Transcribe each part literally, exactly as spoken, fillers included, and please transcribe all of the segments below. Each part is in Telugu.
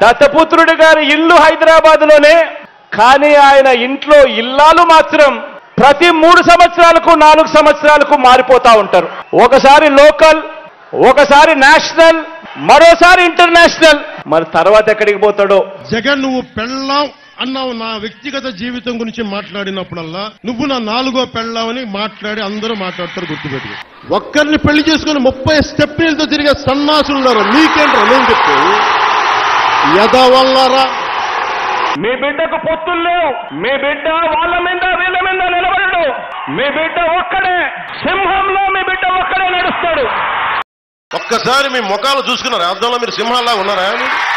దత్తపుత్రుడి గారి ఇల్లు హైదరాబాద్ లోనే, కానీ ఆయన ఇంట్లో ఇల్లాలు మాత్రం ప్రతి మూడు సంవత్సరాలకు నాలుగు సంవత్సరాలకు మారిపోతా ఉంటారు. ఒకసారి లోకల్, ఒకసారి నేషనల్, మరోసారి ఇంటర్నేషనల్. మరి తర్వాత ఎక్కడికి పోతాడో. జగన్ నువ్వు పెళ్ళాం అన్నావు. నా వ్యక్తిగత జీవితం గురించి మాట్లాడినప్పుడల్లా నువ్వు నా నాలుగో పెళ్ళామని మాట్లాడి అందరూ మాట్లాడతారు, గుర్తుపెట్టు. ఒక్కరిని పెళ్లి చేసుకుని ముప్పై స్టెప్నీలతో తిరిగే సన్నాసులు ఉన్నారు. నీకేంట్రా నేను చెప్పు యదవల్లారా. మీ బిడ్డకు పొత్తులు లేవు. మీ బిడ్డ వాళ్ళ మీద వీళ్ళ మీద నిలబడడు. మీ బిడ్డ ఒక్కడే సింహంలో, మీ బిడ్డ ఒక్కడే నడుస్తాడు. ఒక్కసారి మీ ముఖాలు చూసుకున్నారు అర్థంలో మీరు సింహాల్లా ఉన్నారా?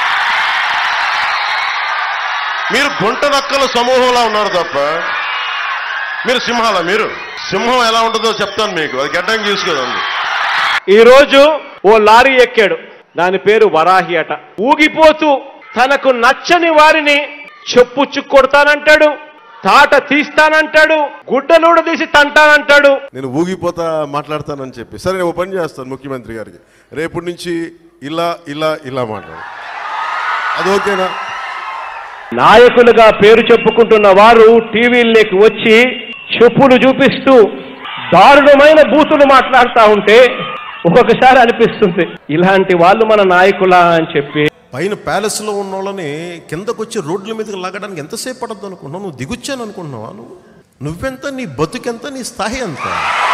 మీరు గుంట నక్కల సమూహంలా ఉన్నారు తప్ప మీరు సింహాలా? మీరు సింహం ఎలా ఉంటుందో చెప్తాను మీకు, అది గడ్డం చూసుకోదండి. ఈ రోజు ఓ లారీ ఎక్కాడు, దాని పేరు వరాహి అట. ఊగిపోతూ తనకు నచ్చని వారిని చెప్పుచ్చు కొడతానంటాడు, తాట తీస్తానంటాడు, గుడ్డలూడ తీసి తంటానంటాడు. నేను ఊగిపోతా మాట్లాడతానని చెప్పి, సరే నేను పని చేస్తాను ముఖ్యమంత్రి గారికి, రేపటి నుంచి ఇలా ఇలా ఇలా మాట్లాడు, అది ఓకేనా? నాయకులుగా పేరు చెప్పుకుంటున్న వారు టీవీల్లోకి వచ్చి చెప్పులు చూపిస్తూ దారుణమైన బూతులు మాట్లాడుతూ ఉంటే ఒక్కొక్కసారి అనిపిస్తుంది, ఇలాంటి వాళ్ళు మన నాయకులా అని చెప్పి. పైన ప్యాలెస్ లో ఉన్న వాళ్ళని కిందకు వచ్చి రోడ్ల మీదకి లాగడానికి ఎంతసేపు పడద్దు అనుకుంటున్నావు? నువ్వు దిగుచ్చాను అనుకుంటున్నావా? నువ్వు నువ్వెంత, నీ బతుకెంత, నీ స్థాయి ఎంత?